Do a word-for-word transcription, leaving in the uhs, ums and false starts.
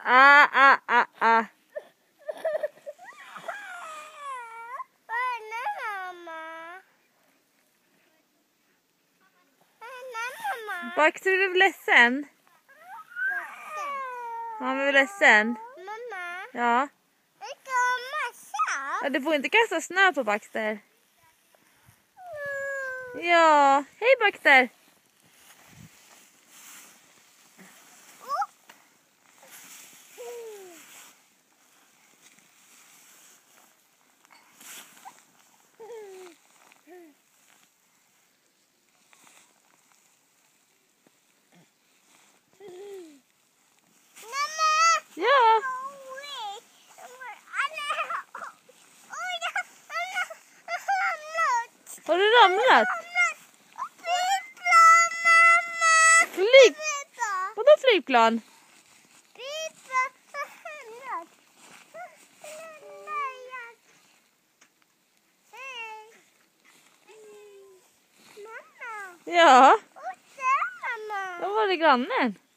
Ah, ah, ah, ah. Baxter, är du ledsen? Han är ledsen. Mamma. Ja. Massa. Ja, du får inte kasta snö på Baxter. Ja, hej Baxter. Ja. Har du ramlat? Flyg... Vadå flygplan? Ja. Då var det grannen.